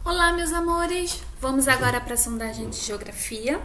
Olá, meus amores! Vamos agora para a sondagem de geografia.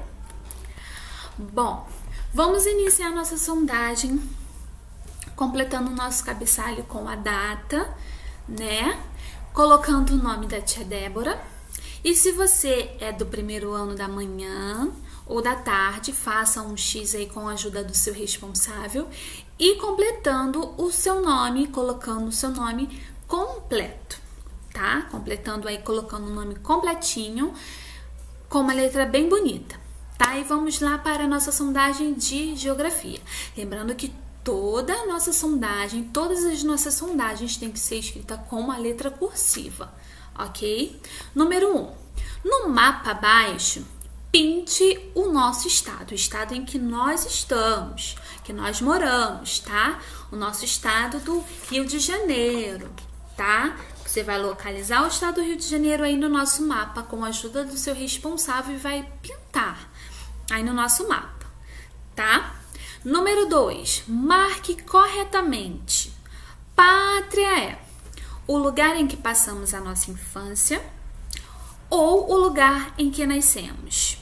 Bom, vamos iniciar nossa sondagem completando o nosso cabeçalho com a data, né? Colocando o nome da tia Débora. E se você é do primeiro ano da manhã ou da tarde, faça um X aí com a ajuda do seu responsável e completando o seu nome, colocando o seu nome completo, tá? Completando aí, colocando o nome completinho, com uma letra bem bonita, tá? E vamos lá para a nossa sondagem de geografia. Lembrando que toda a nossa sondagem, todas as nossas sondagens têm que ser escrita com uma letra cursiva, ok? Número 1. No mapa abaixo, pinte o nosso estado, o estado em que nós estamos, que nós moramos, tá? O nosso estado do Rio de Janeiro, tá? Você vai localizar o estado do Rio de Janeiro aí no nosso mapa com a ajuda do seu responsável e vai pintar aí no nosso mapa, tá? Número 2, marque corretamente. Pátria é o lugar em que passamos a nossa infância ou o lugar em que nascemos.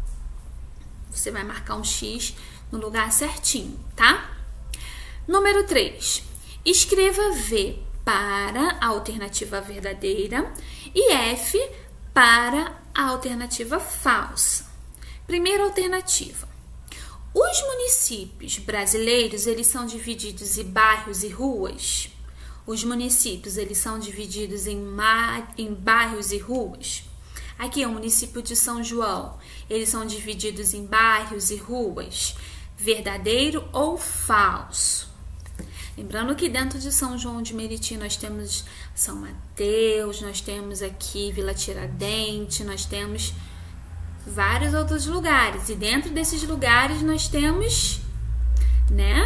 Você vai marcar um X no lugar certinho, tá? Número 3, escreva V para a alternativa verdadeira e F para a alternativa falsa. Primeira alternativa. Os municípios brasileiros, eles são divididos em bairros e ruas? Os municípios, eles são divididos em bairros e ruas? Aqui é o município de São João. Eles são divididos em bairros e ruas? Verdadeiro ou falso? Lembrando que dentro de São João de Meriti nós temos São Mateus, nós temos aqui Vila Tiradentes, nós temos vários outros lugares. E dentro desses lugares nós temos, né,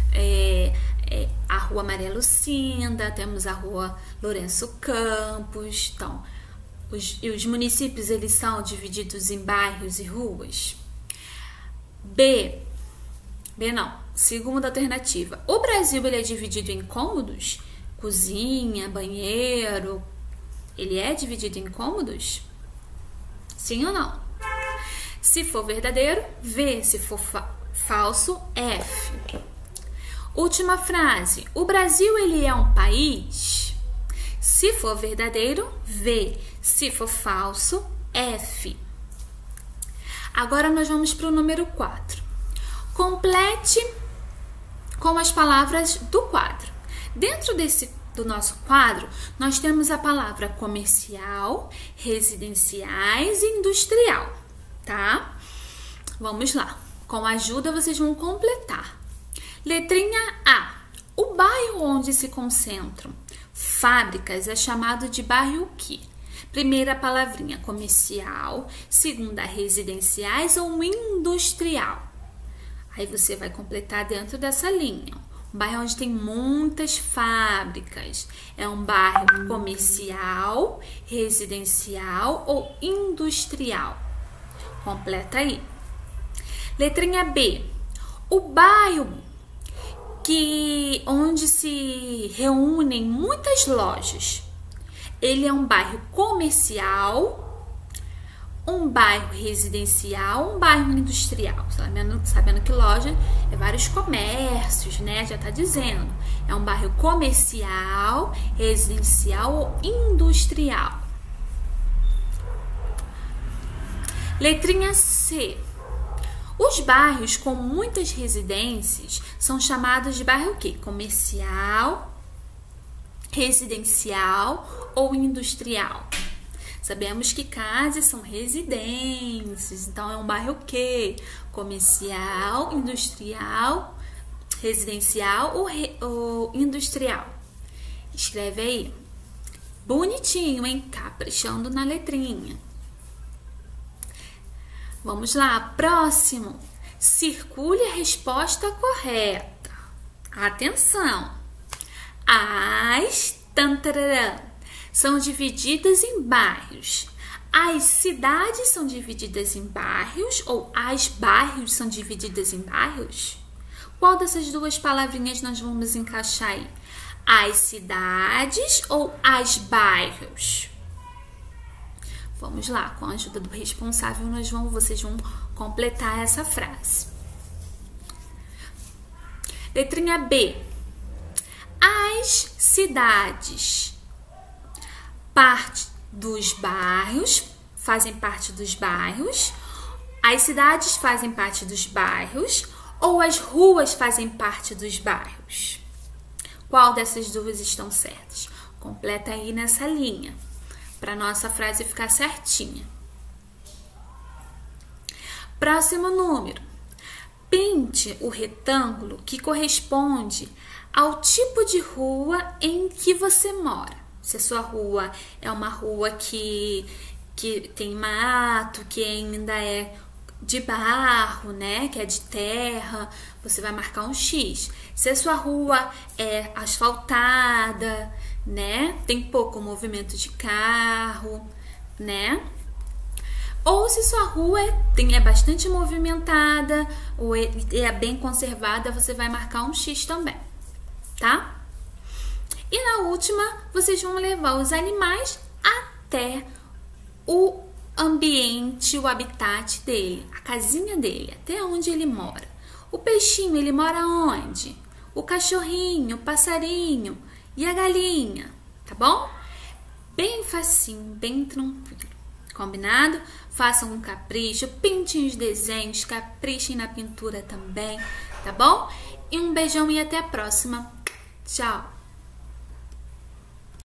a Rua Maria Lucinda, temos a Rua Lourenço Campos. Então, os municípios, eles são divididos em bairros e ruas? B não. Segunda alternativa. O Brasil, ele é dividido em cômodos? Cozinha, banheiro. Ele é dividido em cômodos? Sim ou não? Se for verdadeiro, V. Se for falso, F. Última frase. O Brasil, ele é um país? Se for verdadeiro, V. Se for falso, F. Agora nós vamos para o número 4. Complete com as palavras do quadro. Dentro do nosso quadro, nós temos a palavra comercial, residenciais e industrial, tá? Vamos lá. Com a ajuda, vocês vão completar. Letrinha A. O bairro onde se concentram fábricas é chamado de bairro o quê? Primeira palavrinha, comercial. Segunda, residenciais ou industrial. Aí você vai completar dentro dessa linha. Um bairro onde tem muitas fábricas. É um bairro comercial, residencial ou industrial? Completa aí. Letrinha B. O bairro onde se reúnem muitas lojas. Ele é um bairro comercial, um bairro residencial, um bairro industrial. Sabendo que loja é vários comércios, né? Já tá dizendo. É um bairro comercial, residencial ou industrial. Letrinha C. Os bairros com muitas residências são chamados de bairro o quê? Comercial, residencial ou industrial? Sabemos que casas são residências, então é um bairro o quê? Comercial, industrial, residencial ou industrial? Escreve aí. Bonitinho, hein? Caprichando na letrinha. Vamos lá, próximo. Circule a resposta correta. Atenção. As são divididas em bairros. As cidades são divididas em bairros ou as bairros são divididas em bairros? Qual dessas duas palavrinhas nós vamos encaixar aí? As cidades ou as bairros? Vamos lá, com a ajuda do responsável, vocês vão completar essa frase. Letrinha B. As cidades fazem parte dos bairros. As cidades fazem parte dos bairros ou as ruas fazem parte dos bairros? Qual dessas duas estão certas? Completa aí nessa linha, para nossa frase ficar certinha. Próximo número. Pinte o retângulo que corresponde ao tipo de rua em que você mora. Se a sua rua é uma rua que tem mato, que ainda é de barro, né, que é de terra, você vai marcar um X. Se a sua rua é asfaltada, né, tem pouco movimento de carro, né? Ou se sua rua é bastante movimentada ou é bem conservada, você vai marcar um X também, tá? E na última, vocês vão levar os animais até o ambiente, o habitat dele, a casinha dele, até onde ele mora. O peixinho, ele mora onde? O cachorrinho, o passarinho e a galinha, tá bom? Bem facinho, bem tranquilo. Combinado? Façam um capricho, pintem os desenhos, caprichem na pintura também, tá bom? E um beijão e até a próxima. Tchau!